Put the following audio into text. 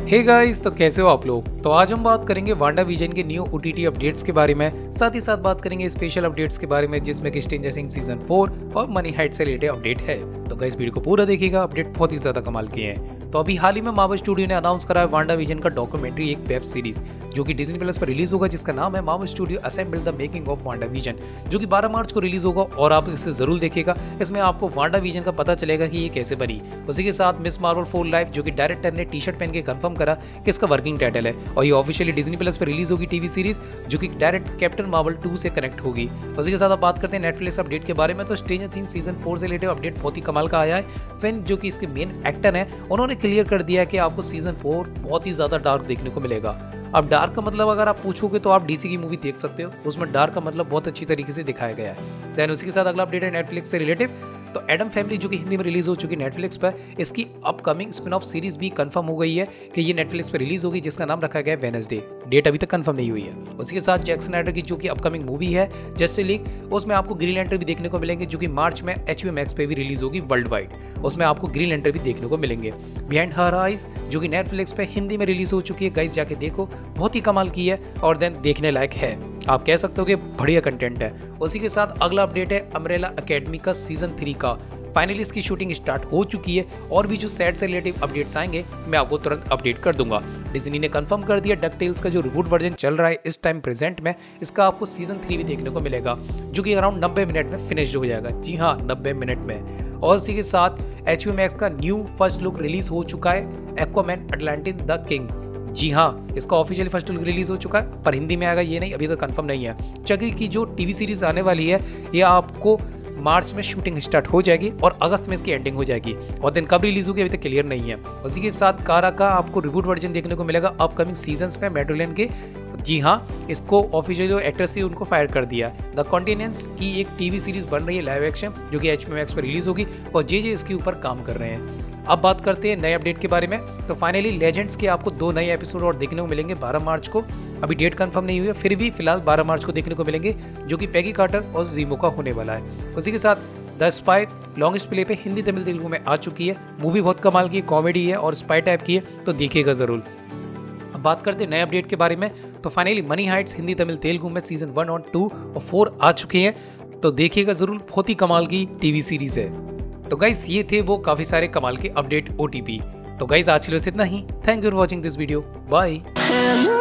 Hey guys, तो कैसे हो आप लोग। तो आज हम बात करेंगे वांडा विजन के न्यू ओटीटी अपडेट्स के बारे में, साथ ही साथ बात करेंगे स्पेशल अपडेट्स के बारे में जिसमें कि स्ट्रेंजर थिंग्स सीजन 4 और मनी हाइट से रिलेटेड अपडेट है। तो गाइस वीडियो को पूरा देखिएगा, अपडेट बहुत ही ज्यादा कमाल के हैं। तो अभी हाल ही में मार्वल स्टूडियो ने अनाउंस करा है वांडा विजन का डॉक्यूमेंट्री एक वेब सीरीज जो कि डिज्नी प्लस पर रिलीज होगा, जिसका नाम है Marvel Studio assemble the making of Wanda Vision, जो कि 12 मार्च को रिलीज होगा और आप इसे जरूर देखिएगा। इसमें आपको वांडा विजन का पता चलेगा कि ये कैसे बनी। उसी के साथ मिस मार्वल 4 लाइव, जो कि डायरेक्टर ने टी शर्ट पहन के कंफर्म करा कि इसका वर्किंग टाइटल है और ये ऑफिशियली डिज्नी प्लस पर रिलीज होगी टीवी सीरीज, जो कि डायरेक्ट कैप्टन मार्वल 2 से कनेक्ट होगी। उसी के साथ आप बात करते हैं नेटफ्लिक्स अपडेट के बारे में। तो स्ट्रेंजर थिंग्स सीजन 4 से रिलेटेड अपडेट बहुत ही कमाल का आया है। फिन जो कि इसके मेन एक्टर हैं, उन्होंने क्लियर कर दिया है कि आपको सीजन 4 बहुत ही ज्यादा डार्क देखने को मिलेगा। अब डार्क का मतलब अगर आप पूछोगे तो आप डीसी की मूवी देख सकते हो, उसमें डार्क का मतलब बहुत अच्छी तरीके से दिखाया गया है। देन उसी के साथ अगला अपडेट है नेटफ्लिक्स से रिलेटेड। तो एडम फैमिली जो कि हिंदी में रिलीज हो चुकी है नेटफ्लिक्स पर, इसकी अपकमिंग स्पिन ऑफ सीरीज भी कंफर्म हो गई है कि ये नेटफ्लिक्स पर रिलीज होगी, जिसका नाम रखा गया है वेडनेसडे। डेट अभी तक कंफर्म नहीं हुई है। उसी के साथ जैक स्नाइडर की जो कि अपकमिंग मूवी है जस्टिस लीग, उसमें आपको ग्रीन लैंटर्न भी देखने को मिलेंगे, जो कि मार्च में HBO Max पे भी रिलीज होगी वर्ल्ड वाइड। उसमें आपको ग्रीन लैंटर्न भी देखने को मिलेंगे। बिहाइंड हर आइज जो कि नेटफ्लिक्स पे हिंदी में रिलीज हो चुकी है, गाइस जाके देखो, बहुत ही कमाल की है और देन देखने लायक है। आप कह सकते हो कि बढ़िया कंटेंट है। उसी के साथ अगला अपडेट है अम्ब्रेला एकेडमी का सीजन 3 का। फाइनली इसकी शूटिंग स्टार्ट हो चुकी है और भी जो सेट से रिलेटिव अपडेट्स आएंगे मैं आपको तुरंत अपडेट कर दूंगा। डिज्नी ने कंफर्म कर दिया डकटेल्स का जो रिबूट वर्जन चल रहा है इस टाइम प्रेजेंट में, इसका आपको सीजन 3 भी देखने को मिलेगा, जो कि अराउंड 90 मिनट में फिनिश हो जाएगा। जी हाँ, 90 मिनट में। और इसी के साथ HBO Max का न्यू फर्स्ट लुक रिलीज हो चुका है, एक्वामैन अटलांटिस द किंग। जी हाँ, इसका ऑफिशियली फर्स्ट लुक रिलीज हो चुका है, पर हिंदी में आएगा ये नहीं, अभी तक कंफर्म नहीं है। चकी की जो टीवी सीरीज आने वाली है ये आपको मार्च में शूटिंग स्टार्ट हो जाएगी और अगस्त में इसकी एंडिंग हो जाएगी, और दिन कब रिलीज होगी अभी तक क्लियर नहीं है। उसी के साथ कारा का आपको रिबूट वर्जन देखने को मिलेगा अपकमिंग सीजन्स में मैडोलिन के। जी हाँ, इसको ऑफिशियल जो एक्टर्स थी उनको फायर कर दिया। द कॉन्टिनेंस की एक टीवी सीरीज बन रही है लाइव एक्शन, जो कि HBO Max पर रिलीज होगी और जे इसके ऊपर काम कर रहे हैं। अब बात करते हैं नए अपडेट के बारे में। तो फाइनली लेजेंड्स के आपको 2 नए एपिसोड और देखने को मिलेंगे 12 मार्च को। अभी डेट कंफर्म नहीं हुई है, फिर भी फिलहाल 12 मार्च को देखने को मिलेंगे, जो कि पैगी कार्टर और जीमो का होने वाला है। उसी के साथ द स्पाई लॉन्गेस्ट प्ले पे हिंदी तमिल तेलुगु में आ चुकी है। मूवी बहुत कमाल की कॉमेडी है और स्पाई टाइप की है, तो देखिएगा जरूर। अब बात करते हैं नए अपडेट के बारे में। तो finally money heists Hindi Tamil Telugu में सीजन 1 और 2 और 4 आ चुके हैं, तो देखिएगा जरूर, बहुत ही कमाल की टीवी सीरीज है। तो गाइस ये थे वो काफी सारे कमाल के अपडेट OTP। तो गाइस आज के लिए इतना ही। Thank you for watching this video, bye.